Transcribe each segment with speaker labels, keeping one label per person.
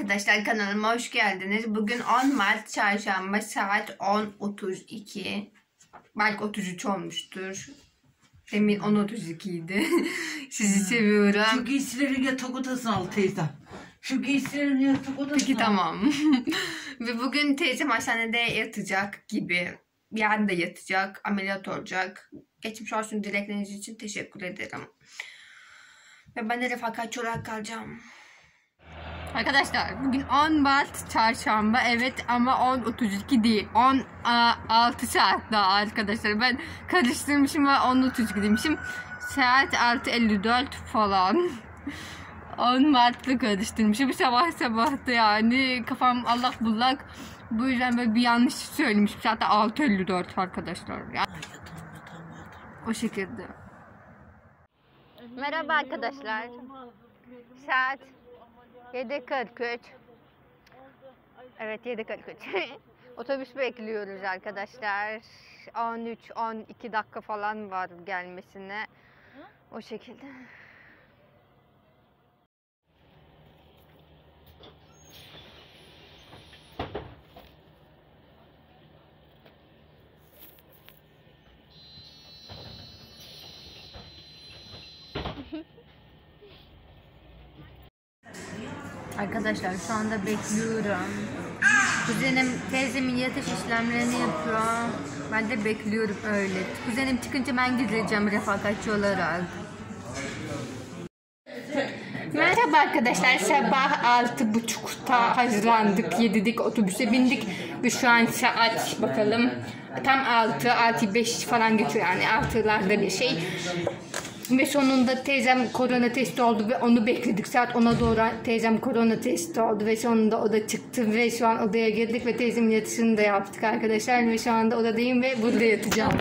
Speaker 1: arkadaşlar, kanalıma hoş geldiniz. Bugün 10 Mart Çarşamba saat 10.32. Belki 33 olmuştur. Demin 10.32 idi. Sizi seviyorum.
Speaker 2: Şu giysilerin yatak odasını al teyzem. Şu giysilerin yatak odasını
Speaker 1: Peki
Speaker 2: al.
Speaker 1: tamam. Ve bugün teyzem hastanede yatacak gibi. Yarın da yatacak. Ameliyat olacak. Geçmiş olsun dilekleriniz için teşekkür ederim. Ve ben de refakatçi olarak kalacağım. Arkadaşlar bugün 10 Mart Çarşamba, evet, ama 10.32 değil, 16 saat daha arkadaşlar. Ben karıştırmışım ve 10.32 demişim. Saat 6.54 falan. 10 Mart'la karıştırmışım. Sabah da yani kafam allak bullak. Bu yüzden böyle bir yanlış söylemişim. Saat 6.54 arkadaşlar. Yani o şekilde. Merhaba arkadaşlar. Saat 7.43. Evet, 7.43. Otobüs bekliyoruz arkadaşlar. 13-12 dakika falan var gelmesine. O şekilde. Arkadaşlar şu anda bekliyorum. Kuzenim, teyzemin yatış işlemlerini yapıyor. Ben de bekliyorum öyle. Kuzenim çıkınca ben gideceğim refakatçi olarak. Merhaba arkadaşlar. Sabah 6.30'da hazırlandık. 7'dik otobüse bindik. Ve şu an saat bakalım. Tam 6.05 falan geçiyor yani. 6'larda bir şey. Ve sonunda teyzem korona testi oldu ve onu bekledik. Saat 10'a doğru teyzem korona testi oldu ve sonunda o da çıktı ve şu an odaya girdik ve teyzemin yatışını da yaptık arkadaşlar ve şu anda odadayım ve burada yatacağım.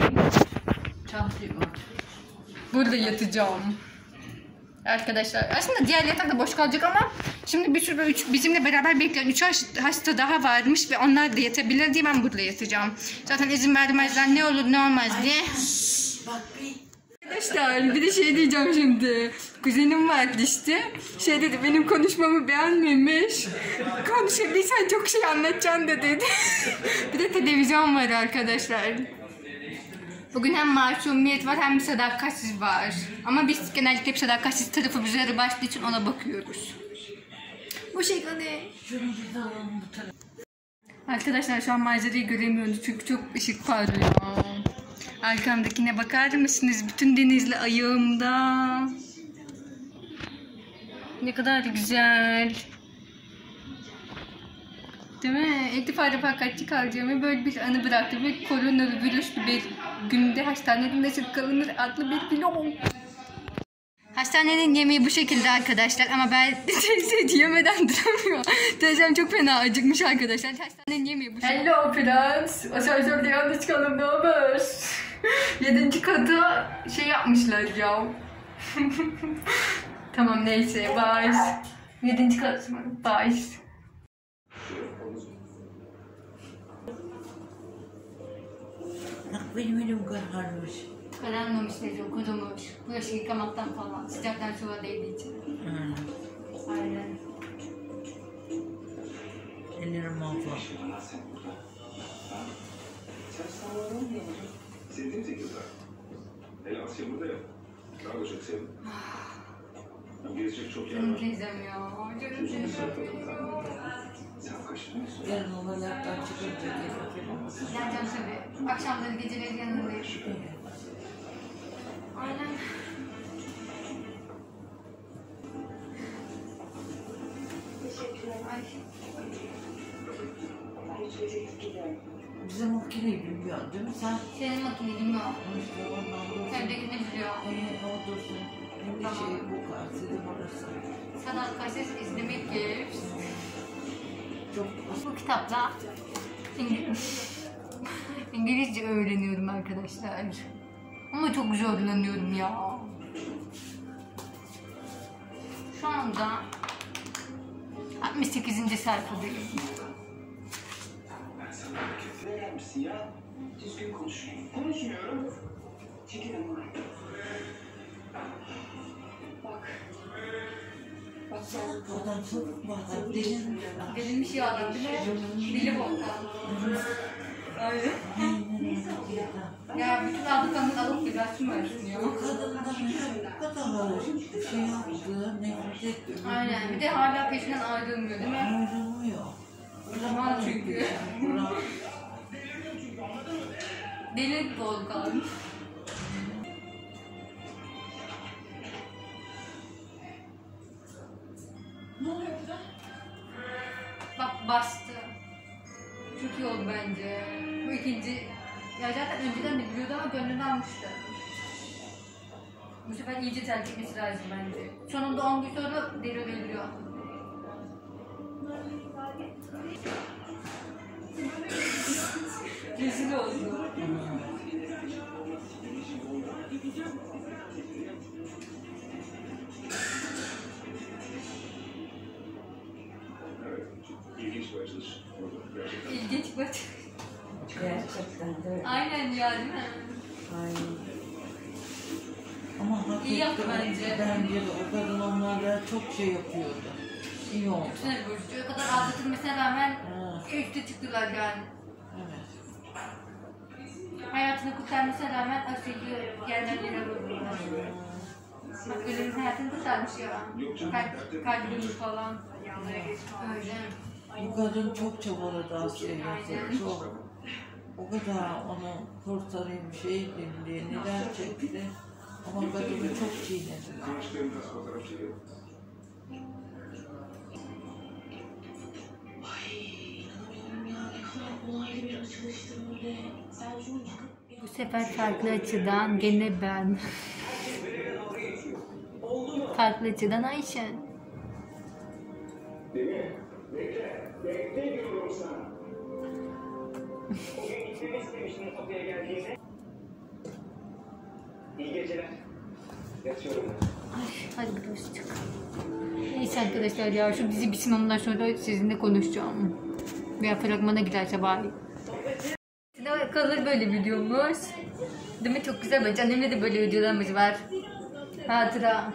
Speaker 1: Burada yatacağım. Arkadaşlar aslında diğer yatak da boş kalacak ama şimdi bir sürü bizimle beraber bekleyen 3 hasta daha varmış ve onlar da yatabilir diye ben burada yatacağım. Zaten izin vermezler, ne olur ne olmaz diye. Arkadaşlar bir de şey diyeceğim şimdi. Kuzenim vardı işte. Şey dedi, benim konuşmamı beğenmemiş. Konuşabilirsen çok şey anlatacaksın da dedi. Bir de televizyon var arkadaşlar. Bugün hem masumiyet var hem sadakatsiz var. Ama biz genellikle hep sadakatsiz tarafı bize başlığı için ona bakıyoruz. Bu şekilde. Arkadaşlar şu an manzarayı göremiyoruz çünkü çok ışık parlıyor. Arkamdakine bakar mısınız? Bütün denizli ayağımda. Ne kadar güzel. Değil mi? İlk defa refakatçi kalacağım ve böyle bir anı bıraktım ve koronavirüslü bir günde hastanede nasıl kalınır adlı bir vlog. Hastanenin yemeği bu şekilde arkadaşlar ama ben teyze yemeden duramıyor. Teyzem çok fena acıkmış arkadaşlar. Hastanenin yemeği bu şekilde. Hello prens. Asansörde yanlış kalın, ne haber? 7. kata şey yapmışlar ya. Tamam neyse, bye. 7. kat mı? Bye.
Speaker 2: Bak benim elim kararmış.
Speaker 1: Kararmamış teyze, kurumuş. Bulaşık yıkamaktan falan. Sıcaktan suya değdiği için. Aynen.
Speaker 2: Ellerim mahvoldu.
Speaker 3: Sevdiğim tekizler. Hele Asya burada ya. Ben de çok sevdim. Gezecek çok yer
Speaker 1: Canım
Speaker 3: var.
Speaker 1: teyzem ya. Canım teyzem ya.
Speaker 3: Sen kaşınıyorsun.
Speaker 2: Yarın olaylardan çıkınca gelirim.
Speaker 1: Geleceğim tabii. Akşamları geceleri yanındayım. Aynen. Ay.
Speaker 2: Bize makineyi bilmiyor değil mi sen?
Speaker 1: Senin makineni yok.
Speaker 2: İşte ondan dursun.
Speaker 1: Evdekini biliyor.
Speaker 2: O dursun. Hem de şey bu karşıda orası.
Speaker 1: Sanat kasetini izlemek gibi.
Speaker 2: Çok
Speaker 1: Bu kitapla İngilizce öğreniyorum arkadaşlar. Ama çok zorlanıyorum ya. Şu anda 68. sayfadayım.
Speaker 3: Ben sana küfür eder misin ya? Düzgün konuş. Konuşmuyorum. Çekilin buradan. Bak. Bak
Speaker 2: Adam çok bazen delirmiş.
Speaker 1: Delinmiş ya adam değil mi? Deli volkan. Aynen. Ya bütün aldıklarını alıp bir açmıyorsun ya.
Speaker 2: O kadından bu kadar şey yaptı, nefret etti.
Speaker 1: Aynen. Bir de hala peşinden ayrılmıyor değil mi?
Speaker 2: Ayrılmıyor.
Speaker 1: Zaman çünkü. Deli volkan. Bak bastı. Çok iyi oldu bence. Bu ikinci. Ya zaten önceden de biliyordu ama gönlünü almıştı. Bu sefer iyice terk etmesi lazım bence. Sonunda 10 gün sonra deli öldürüyor. Rezil oldu.
Speaker 3: İlginç bir açılış. Gerçekten.
Speaker 1: İlginç bak.
Speaker 2: Gerçekten de.
Speaker 1: Aynen ya değil mi?
Speaker 2: Aynen. Ama hak
Speaker 1: İyi yaptı
Speaker 2: etti.
Speaker 1: bence.
Speaker 2: Bence de o kadın onlarla çok şey yapıyordu. İyi oldu.
Speaker 1: Çok sinir bozucu. O kadar aldatılmasına rağmen
Speaker 2: Ha,
Speaker 1: üstü çıktılar yani.
Speaker 2: evet.
Speaker 1: Hayatını kurtarmasına rağmen Asya'yı yerden yere vurdular. Bak ölümün hayatını kurtarmış ya. Kalbini falan. Öyle.
Speaker 2: Bu kadın çok çabaladı Asya'yı. Çok. O kadar onu kurtarayım şey edeyim diye neler çekti. Ama kadını çok çiğnedi.
Speaker 3: Gençlerin biraz fotoğraf çekelim.
Speaker 1: Bu sefer farklı açıdan gene ben. Farklı açıdan Ayşen.
Speaker 4: Bekle diyorum sana. O gün gitmemi istemiştin kapıya geldiğinde. İyi geceler. Yatıyorum ben.
Speaker 1: Hadi biraz çık. Neyse arkadaşlar ya şu dizi bitsin ondan sonra sizinle konuşacağım. Veya fragmana giderse bari. Kalır böyle videomuz. Değil mi? Çok güzel bence. Annemle de böyle videolarımız var. Hatıra.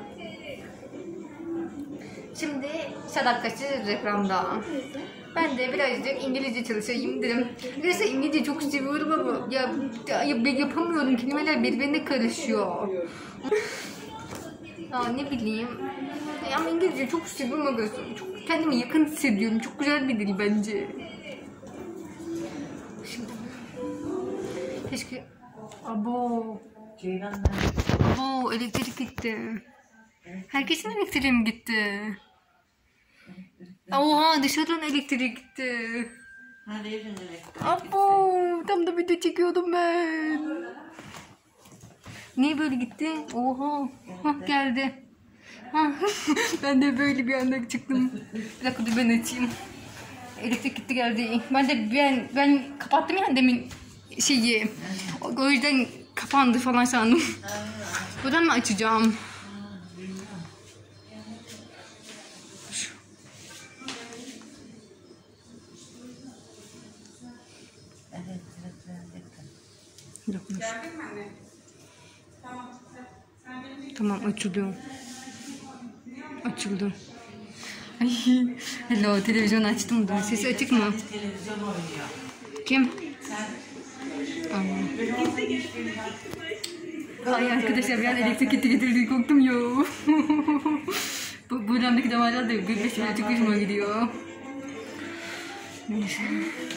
Speaker 1: Şimdi sadakatsiz reklamda. Ben de birazcık İngilizce çalışayım dedim. Neyse İngilizce çok seviyorum ama ya yapamıyorum. Kelimeler birbirine karışıyor. Ya ne bileyim. Ama İngilizce çok seviyorum ama çok kendimi yakın hissediyorum. Çok güzel bir dil bence. Şimdi keşke abo elektrik gitti. Herkesin elektriği mi gitti? Oha dışarıdan elektrik gitti.
Speaker 2: Hadi evin elektrik.
Speaker 1: Abo tam da video çekiyordum ben. Niye böyle gitti? Oha. Hah geldi. Hah. Ben de böyle bir anda çıktım. Bir dakika dur ben açayım. Elektrik gitti geldi. Ben kapattım ya demin şeyi. O yüzden kapandı falan sandım. Buradan mı açacağım?
Speaker 2: Elektrik.
Speaker 1: Tamam açılıyor. Açıldı. Ay, hello televizyon açtım da sesi açık mı?
Speaker 2: Televizyon oynuyor.
Speaker 1: Kim?
Speaker 2: Sen
Speaker 1: Ay arkadaşlar bir an elektrik getirdi korktum ya. Bu buramdaki damarlar da gülmesi böyle çok hoşuma gidiyor. Neyse.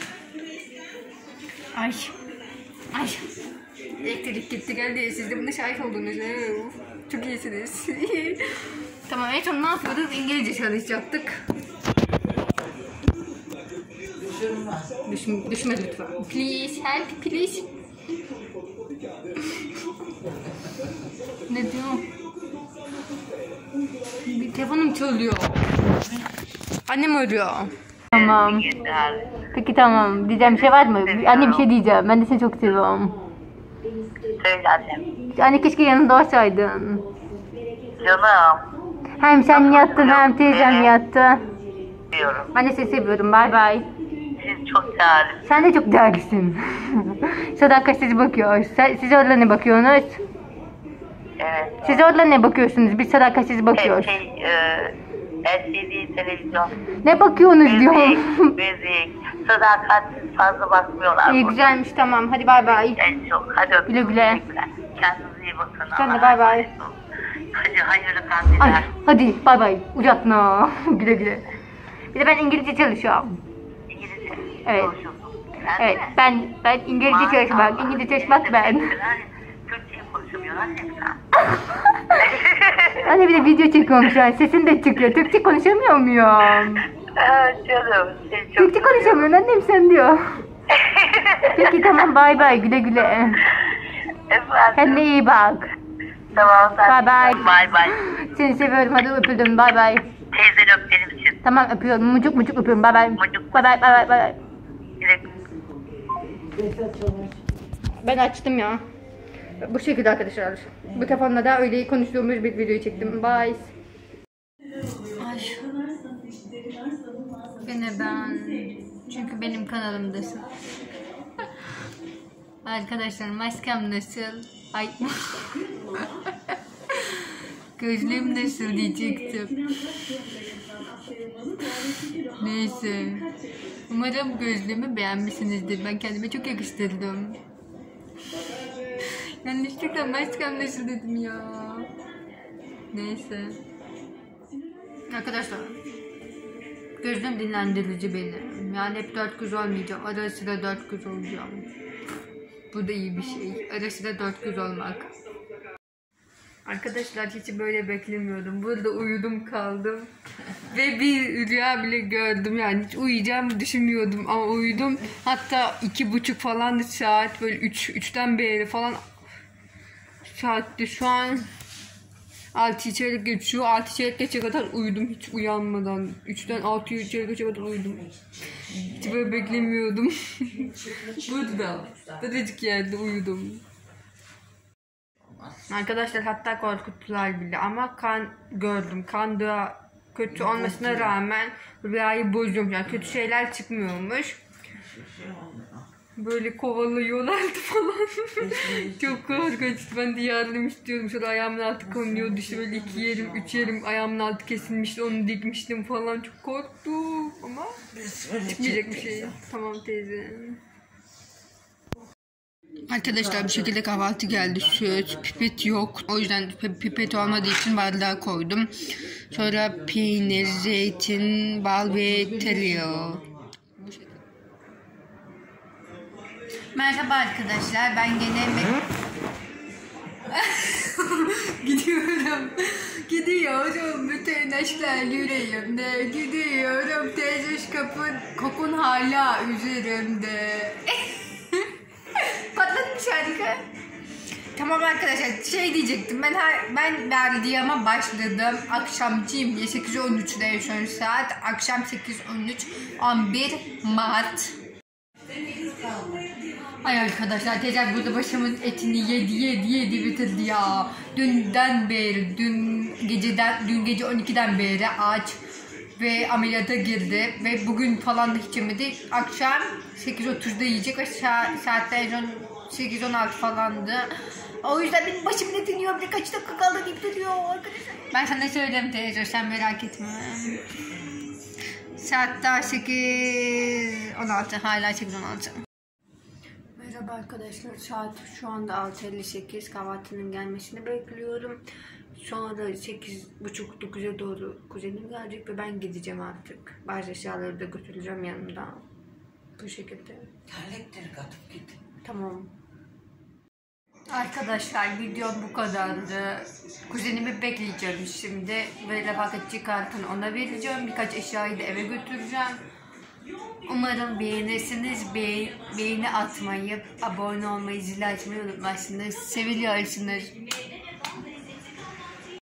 Speaker 1: Ay. Ay. Elektrik gitti geldi. Siz de buna şahit oldunuz. Çok iyisiniz. Tamam en son ne yapıyorduk? İngilizce çalışacaktık. Düşme lütfen. Please help please. Ne diyor? Bir telefonum çalıyor. Annem arıyor. Tamam. Peki tamam. Diyeceğim bir şey var mı? Anne bir şey diyeceğim. Ben de seni çok seviyorum.
Speaker 5: Söyle annem.
Speaker 1: Anne keşke yanında olsaydın.
Speaker 5: Canım.
Speaker 1: Hem sen yattın hem teyzem yattı.
Speaker 5: Diyorum.
Speaker 1: Ben de seni seviyorum. Bay bay.
Speaker 5: Siz çok değerlisiniz.
Speaker 1: Sen de çok değerlisin. Sadakatsiz bakıyor. Siz orada ne bakıyorsunuz?
Speaker 5: Evet.
Speaker 1: Siz orada ne bakıyorsunuz? Biz sadakatsiz bakıyoruz.
Speaker 5: LCD televizyon.
Speaker 1: Ne bakıyorsunuz diyorum.
Speaker 5: Müzik. Sadakatsiz fazla bakmıyorlar.
Speaker 1: İyi güzelmiş, tamam. Hadi bay bay.
Speaker 5: En çok. Hadi öptüm.
Speaker 1: Güle güle.
Speaker 5: Kendinize iyi bakın.
Speaker 1: Sen de bay bay.
Speaker 5: Hadi hayırlı
Speaker 1: Ay,
Speaker 5: kandiller.
Speaker 1: hadi bay bay. Uzatma. Güle güle. Bir de ben İngilizce çalışıyorum.
Speaker 5: İngilizce.
Speaker 1: Evet.
Speaker 5: Konuşuyorsun. Sen
Speaker 1: Evet,
Speaker 5: de.
Speaker 1: ben İngilizce çalışmak. İngilizce çalışmak ben.
Speaker 5: Türkçeyi konuşamıyorlar hep sen.
Speaker 1: Anne bir de video çekiyorum şu an. Sesim de çıkıyor. Türkçe konuşamıyor muyum?
Speaker 5: Evet canım. Seni çok
Speaker 1: Türkçe konuşamıyorsun annem sen diyor. Peki tamam bay bay. Güle güle.
Speaker 5: Efendim.
Speaker 1: Kendine iyi bak.
Speaker 5: Tamam sen.
Speaker 1: Bye bye.
Speaker 5: Bye bye.
Speaker 1: Seni seviyorum. Hadi öpüldüm. Bay bay.
Speaker 5: Teyzeni öp benim için.
Speaker 1: Tamam öpüyorum. Mucuk mucuk öpüyorum. Bay bay.
Speaker 5: Mucuk.
Speaker 1: Bay bay bay bay.
Speaker 5: Güle.
Speaker 1: Ben açtım ya. Bu şekilde arkadaşlar. Bu telefonla da öyle konuştuğumuz bir videoyu çektim. Bye. Ay. Gene ben. Çünkü benim kanalımdasın. Arkadaşlar maskem nasıl? Ay. Gözlüğüm nasıl diyecektim. Neyse. Umarım gözlüğümü beğenmişsinizdir. Ben kendime çok yakıştırdım. Yanlışlıkla maskem nasıl dedim ya. Neyse. Arkadaşlar. Gözlüğüm dinlendirici benim. Yani hep 4 göz olmayacağım. Ara sıra 4 göz olacağım. Bu da iyi bir şey. Ara sıra 4 göz olmak. Arkadaşlar hiç böyle beklemiyordum. Burada uyudum kaldım. Ve bir rüya bile gördüm. Yani hiç uyuyacağımı düşünmüyordum ama uyudum. Hatta 2:30 falan saat, böyle 3'ten beri falan saatte şu an 6 çeyrek geçiyor. 6 çeyrek geçe kadar uyudum hiç uyanmadan. 3'ten 6 çeyrek geçe kadar uyudum. Hiç böyle beklemiyordum. Burada. Dedecik yerde uyudum. Arkadaşlar hatta korkuttular bile ama kan gördüm. Kan da kötü olmasına rağmen rüyayı bozuyormuş. Yani kötü şeyler çıkmıyormuş. Böyle kovalıyorlardı falan. Çok korkunçtu. Ben de yardım istiyordum. Şöyle ayağımın altı konuyordu. İşte böyle 2 yerim, 3 yerim ayağımın altı kesilmişti. Onu dikmiştim falan. Çok korktum ama çıkmayacak bir şey. Tamam teyze. Arkadaşlar bir şekilde kahvaltı geldi. Süt, pipet yok. O yüzden pipet olmadığı için bardağa koydum. Sonra peynir, zeytin, bal ve tereyağı. Merhaba arkadaşlar. Ben gene gidiyorum. Bütün aşklar yüreğimde. Gidiyorum. Teyze kokun hala üzerimde. Patlamış harika. Tamam arkadaşlar şey diyecektim ben vardiyama başladım. Akşamcıyım diye 8:13'de şu an saat. Akşam 8:13 11 Mart. Ay arkadaşlar teyze burada başımın etini yedi bitirdi ya. Dün gece 12'den beri aç ve ameliyata girdi ve bugün falan da hiç yemedi. Akşam 8:30'da yiyecek ve saatler 8:16 falandı. O yüzden benim başım ne dönüyor, bir kaç dakika kaldı deyip duruyor arkadaşlar. Ben sana söyleyeyim teyze, sen merak etme. Saat daha 8:16, hala 8:16. Merhaba arkadaşlar, saat şu anda 6:58, kahvaltının gelmesini bekliyorum. Sonra 8:30-9'a doğru kuzenim gelecek ve ben gideceğim artık. Bazı eşyaları da götüreceğim yanımda. Bu şekilde.
Speaker 2: Terlikleri katıp git.
Speaker 1: Tamam. Arkadaşlar videom bu kadardı. Kuzenimi bekleyeceğim şimdi. Ve refakatçi kartını ona vereceğim. Birkaç eşyayı da eve götüreceğim. Umarım beğenirsiniz. Beğeni atmayı, abone olmayı, zil açmayı unutmazsınız. Seviliyorsunuz.